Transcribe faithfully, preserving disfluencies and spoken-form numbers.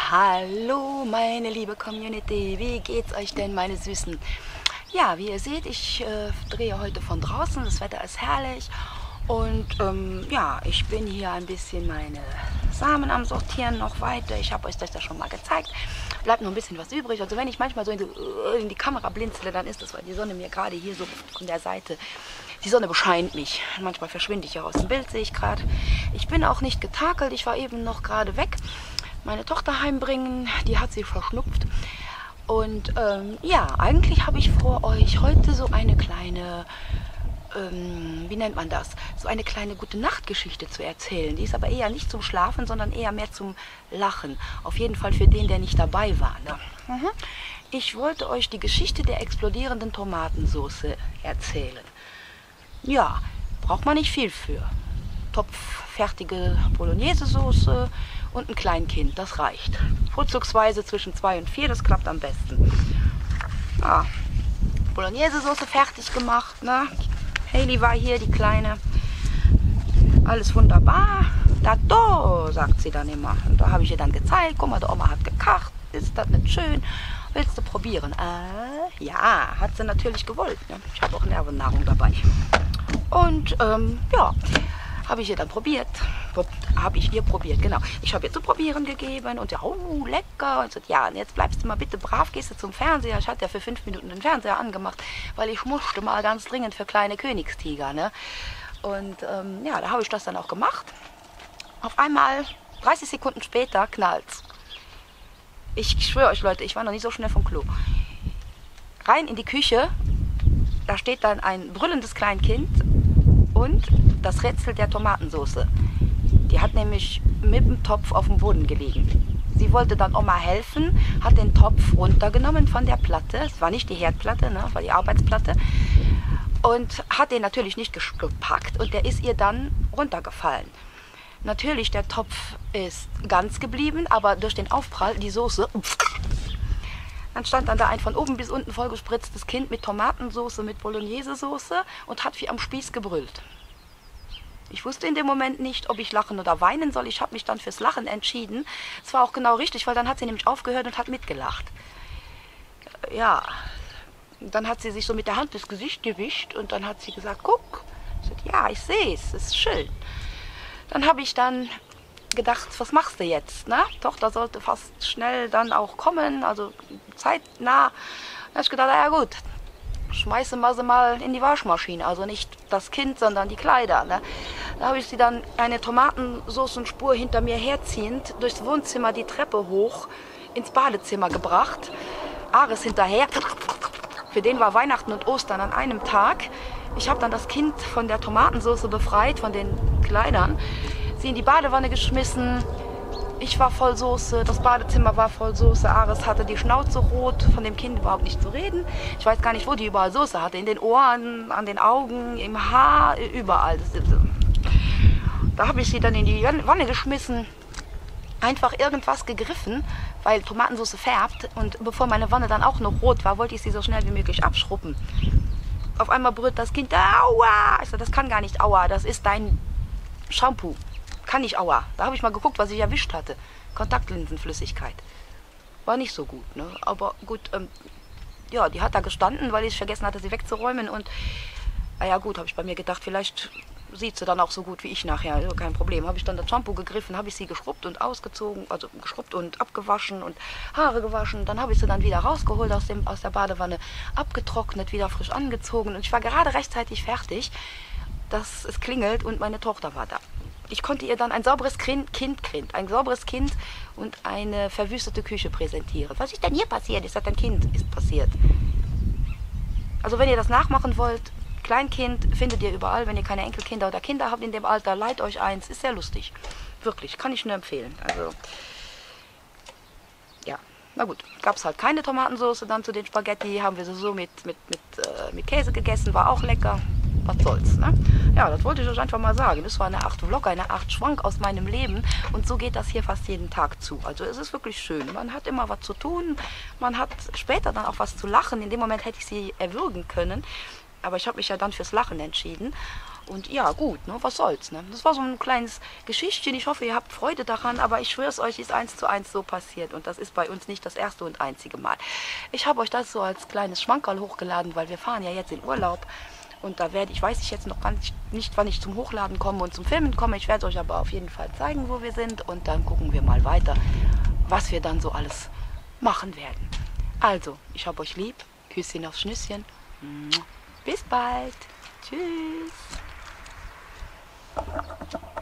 Hallo meine liebe Community, wie geht's euch denn, meine Süßen? Ja, wie ihr seht, ich äh, drehe heute von draußen, das Wetter ist herrlich und ähm, ja, ich bin hier ein bisschen meine Samen am Sortieren noch weiter. Ich habe euch das ja schon mal gezeigt, bleibt noch ein bisschen was übrig. Also wenn ich manchmal so in die, in die Kamera blinzele, dann ist das, weil die Sonne mir gerade hier so von der Seite, die Sonne bescheint mich. Manchmal verschwinde ich ja aus dem Bild, sehe ich gerade. Ich bin auch nicht getakelt, ich war eben noch gerade weg. Meine Tochter heimbringen, die hat sie verschnupft. Und ähm, ja, eigentlich habe ich vor, euch heute so eine kleine, ähm, wie nennt man das, so eine kleine Gute-Nacht-Geschichte zu erzählen. Die ist aber eher nicht zum Schlafen, sondern eher mehr zum Lachen. Auf jeden Fall für den, der nicht dabei war. Ne? Mhm. Ich wollte euch die Geschichte der explodierenden Tomatensauce erzählen. Ja, braucht man nicht viel für. Topffertige Bolognese-Soße und ein Kleinkind, das reicht. Vorzugsweise zwischen zwei und vier, das klappt am besten. Ja, Bolognese-Soße fertig gemacht, ne? Hailey war hier, die Kleine. Alles wunderbar. Dato, sagt sie dann immer. Und da habe ich ihr dann gezeigt, guck mal, die Oma hat gekocht, ist das nicht schön? Willst du probieren? Äh, ja, hat sie natürlich gewollt. Ne? Ich habe auch Nervennahrung dabei. Und ähm, ja, habe ich ihr dann probiert. Habe ich ihr probiert, genau. Ich habe ihr zu probieren gegeben und ja, oh, lecker. Und so, ja, und jetzt bleibst du mal bitte brav, gehst du zum Fernseher. Ich hatte ja für fünf Minuten den Fernseher angemacht, weil ich musste mal ganz dringend für kleine Königstiger, ne? Und ähm, ja, da habe ich das dann auch gemacht. Auf einmal, dreißig Sekunden später, knallt's. Ich schwöre euch, Leute, ich war noch nicht so schnell vom Klo. Rein in die Küche, da steht dann ein brüllendes Kleinkind und das Rätsel der Tomatensauce. Die hat nämlich mit dem Topf auf dem Boden gelegen. Sie wollte dann Oma helfen, hat den Topf runtergenommen von der Platte. Es war nicht die Herdplatte, ne, es war die Arbeitsplatte. Und hat den natürlich nicht gepackt und der ist ihr dann runtergefallen. Natürlich, der Topf ist ganz geblieben, aber durch den Aufprall, die Soße, dann stand dann da ein von oben bis unten vollgespritztes Kind mit Tomatensauce, mit Bolognese-Soße und hat wie am Spieß gebrüllt. Ich wusste in dem Moment nicht, ob ich lachen oder weinen soll. Ich habe mich dann fürs Lachen entschieden. Es war auch genau richtig, weil dann hat sie nämlich aufgehört und hat mitgelacht. Ja, dann hat sie sich so mit der Hand das Gesicht gewischt und dann hat sie gesagt, guck. Ich sagte, ja, ich sehe es, es ist schön. Dann habe ich dann gedacht, was machst du jetzt? Ne? Tochter sollte fast schnell dann auch kommen, also zeitnah. Da habe ich gedacht, ja gut, schmeißen wir sie mal in die Waschmaschine. Also nicht das Kind, sondern die Kleider. Ne? Da habe ich sie dann eine Tomatensoßenspur hinter mir herziehend durchs Wohnzimmer die Treppe hoch ins Badezimmer gebracht. Ares hinterher. Für den war Weihnachten und Ostern an einem Tag. Ich habe dann das Kind von der Tomatensauce befreit, von den Kleidern. Sie in die Badewanne geschmissen. Ich war voll Soße, das Badezimmer war voll Soße. Ares hatte die Schnauze rot, von dem Kind überhaupt nicht zu reden. Ich weiß gar nicht, wo die überall Soße hatte. In den Ohren, an den Augen, im Haar, überall. Da habe ich sie dann in die Wanne geschmissen. Einfach irgendwas gegriffen, weil Tomatensauce färbt. Und bevor meine Wanne dann auch noch rot war, wollte ich sie so schnell wie möglich abschruppen. Auf einmal brüllt das Kind, aua! Ich sage, das kann gar nicht aua, das ist dein Shampoo. Kann nicht aua. Da habe ich mal geguckt, was ich erwischt hatte. Kontaktlinsenflüssigkeit. War nicht so gut, ne? Aber gut, ähm, ja, die hat da gestanden, weil ich vergessen hatte, sie wegzuräumen. Und, naja gut, habe ich bei mir gedacht, vielleicht sieht sie dann auch so gut wie ich nachher. Also kein Problem. Habe ich dann das Shampoo gegriffen, habe ich sie geschrubbt und ausgezogen, also geschrubbt und abgewaschen und Haare gewaschen. Dann habe ich sie dann wieder rausgeholt aus, dem, aus der Badewanne, abgetrocknet, wieder frisch angezogen. Und ich war gerade rechtzeitig fertig, dass es klingelt und meine Tochter war da. Ich konnte ihr dann ein sauberes Kind, kind, ein sauberes Kind und eine verwüstete Küche präsentieren. Was ist denn hier passiert? Ich sagte, ein Kind ist passiert. Also wenn ihr das nachmachen wollt, Kleinkind findet ihr überall, wenn ihr keine Enkelkinder oder Kinder habt in dem Alter, leiht euch eins, ist sehr lustig. Wirklich, kann ich nur empfehlen. Also, ja, na gut, gab es halt keine Tomatensauce dann zu den Spaghetti, haben wir sie so mit, mit, mit, äh, mit Käse gegessen, war auch lecker. Was soll's, ne? Ja, das wollte ich euch einfach mal sagen. Das war eine Art Vlog, eine Art Schwank aus meinem Leben. Und so geht das hier fast jeden Tag zu. Also es ist wirklich schön. Man hat immer was zu tun. Man hat später dann auch was zu lachen. In dem Moment hätte ich sie erwürgen können. Aber ich habe mich ja dann fürs Lachen entschieden. und ja, gut, ne, was soll's. Ne? Das war so ein kleines Geschichtchen. Ich hoffe, ihr habt Freude daran, aber ich schwöre es euch, ist eins zu eins so passiert. Und das ist bei uns nicht das erste und einzige Mal. Ich habe euch das so als kleines Schmankerl hochgeladen, weil wir fahren ja jetzt in Urlaub. Und da werde ich, weiß ich jetzt noch gar nicht, nicht, wann ich zum Hochladen komme und zum Filmen komme. Ich werde euch aber auf jeden Fall zeigen, wo wir sind. Und dann gucken wir mal weiter, was wir dann so alles machen werden. Also, ich habe euch lieb. Küsschen aufs Schnüsschen. Bis bald. Tschüss.